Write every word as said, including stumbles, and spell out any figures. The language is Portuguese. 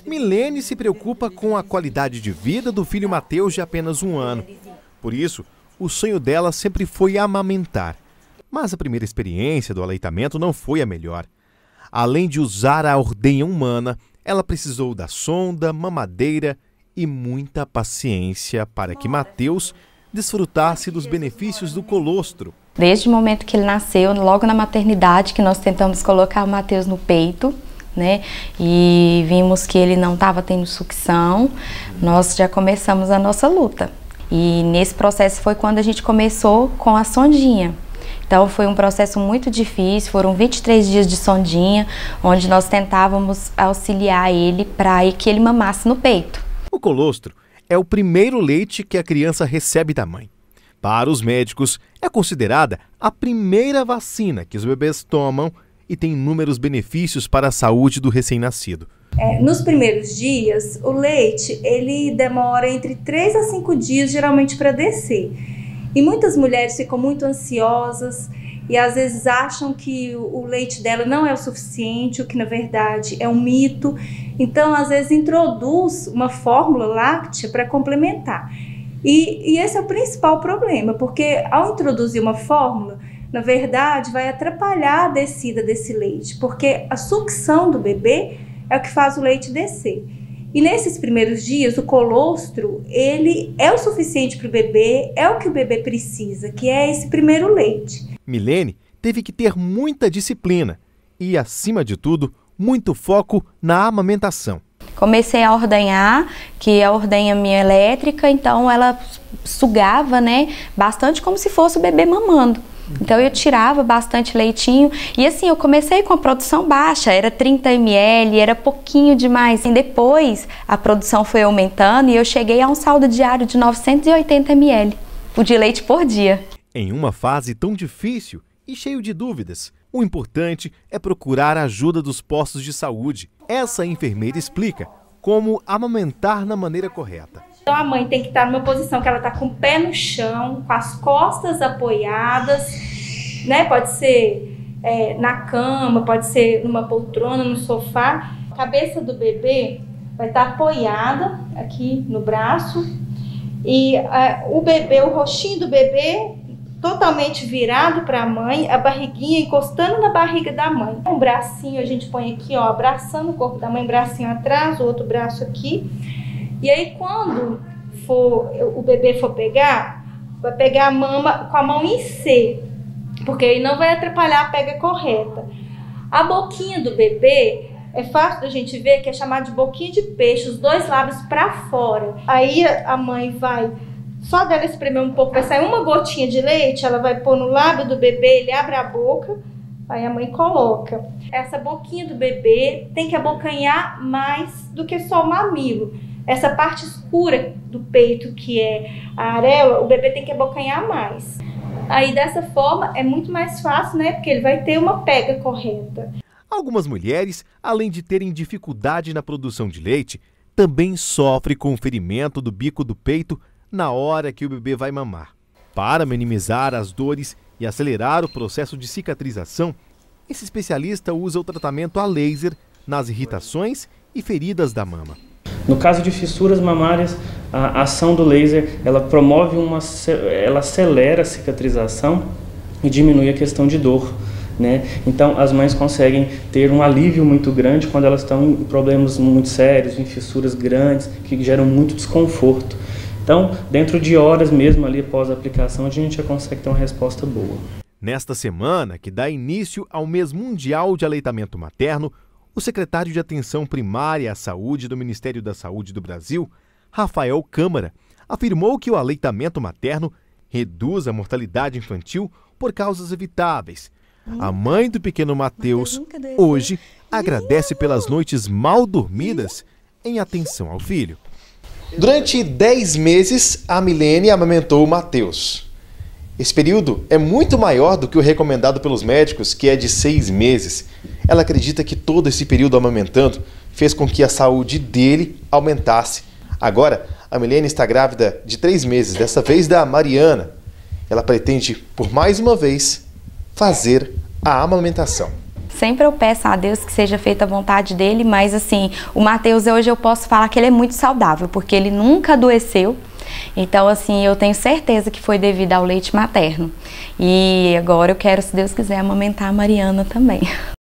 Milene se preocupa com a qualidade de vida do filho Mateus de apenas um ano. Por isso, o sonho dela sempre foi amamentar. Mas a primeira experiência do aleitamento não foi a melhor. Além de usar a ordenha humana, ela precisou da sonda, mamadeira e muita paciência para que Mateus desfrutasse dos benefícios do colostro. Desde o momento que ele nasceu, logo na maternidade, que nós tentamos colocar o Mateus no peito, né? E vimos que ele não estava tendo sucção, nós já começamos a nossa luta. E nesse processo foi quando a gente começou com a sondinha. Então foi um processo muito difícil, foram vinte e três dias de sondinha, onde nós tentávamos auxiliar ele para que ele mamasse no peito. O colostro é o primeiro leite que a criança recebe da mãe. Para os médicos, é considerada a primeira vacina que os bebês tomam e tem inúmeros benefícios para a saúde do recém-nascido. É, nos primeiros dias, o leite ele demora entre três a cinco dias geralmente para descer. E muitas mulheres ficam muito ansiosas e às vezes acham que o leite dela não é o suficiente, o que na verdade é um mito. Então, às vezes, introduz uma fórmula láctea para complementar. E, e esse é o principal problema, porque ao introduzir uma fórmula, na verdade, vai atrapalhar a descida desse leite, porque a sucção do bebê é o que faz o leite descer. E nesses primeiros dias, o colostro, ele é o suficiente para o bebê, é o que o bebê precisa, que é esse primeiro leite. Milene teve que ter muita disciplina e, acima de tudo, muito foco na amamentação. Comecei a ordenhar, que a ordenha minha elétrica, então ela sugava, né, bastante como se fosse o bebê mamando. Então eu tirava bastante leitinho e assim, eu comecei com a produção baixa, era trinta mililitros, era pouquinho demais. E depois a produção foi aumentando e eu cheguei a um saldo diário de novecentos e oitenta mililitros de leite por dia. Em uma fase tão difícil e cheio de dúvidas, o importante é procurar a ajuda dos postos de saúde. Essa enfermeira explica como amamentar na maneira correta. Então a mãe tem que estar numa posição que ela está com o pé no chão, com as costas apoiadas, né? Pode ser é, na cama, pode ser numa poltrona, no sofá. A cabeça do bebê vai estar apoiada aqui no braço e é, o bebê, o rostinho do bebê totalmente virado para a mãe, a barriguinha encostando na barriga da mãe. Um bracinho a gente põe aqui, ó, abraçando o corpo da mãe, um bracinho atrás, o outro braço aqui. E aí quando for, o bebê for pegar, vai pegar a mama com a mão em C, porque aí não vai atrapalhar a pega correta. A boquinha do bebê é fácil da gente ver que é chamada de boquinha de peixe, os dois lábios para fora. Aí a mãe vai, só dela espremer um pouco, vai sair uma gotinha de leite, ela vai pôr no lábio do bebê, ele abre a boca, aí a mãe coloca. Essa boquinha do bebê tem que abocanhar mais do que só o mamilo. Essa parte escura do peito, que é a areola, o bebê tem que abocanhar mais. Aí dessa forma é muito mais fácil, né? Porque ele vai ter uma pega correta. Algumas mulheres, além de terem dificuldade na produção de leite, também sofrem com o ferimento do bico do peito na hora que o bebê vai mamar. Para minimizar as dores e acelerar o processo de cicatrização, esse especialista usa o tratamento a laser nas irritações e feridas da mama. No caso de fissuras mamárias, a ação do laser ela promove uma, ela acelera a cicatrização e diminui a questão de dor, né? Então as mães conseguem ter um alívio muito grande quando elas estão em problemas muito sérios, em fissuras grandes que geram muito desconforto. Então, dentro de horas mesmo ali após a aplicação, a gente já consegue ter uma resposta boa. Nesta semana, que dá início ao mês mundial de aleitamento materno, o secretário de Atenção Primária à Saúde do Ministério da Saúde do Brasil, Rafael Câmara, afirmou que o aleitamento materno reduz a mortalidade infantil por causas evitáveis. A mãe do pequeno Mateus, hoje, agradece pelas noites mal dormidas em atenção ao filho. Durante dez meses, a Milene amamentou o Mateus. Esse período é muito maior do que o recomendado pelos médicos, que é de seis meses. Ela acredita que todo esse período amamentando fez com que a saúde dele aumentasse. Agora, a Milene está grávida de três meses, dessa vez da Mariana. Ela pretende, por mais uma vez, fazer a amamentação. Sempre eu peço a Deus que seja feita a vontade dele, mas assim, o Mateus hoje eu posso falar que ele é muito saudável, porque ele nunca adoeceu. Então, assim, eu tenho certeza que foi devido ao leite materno. E agora eu quero, se Deus quiser, amamentar a Mariana também.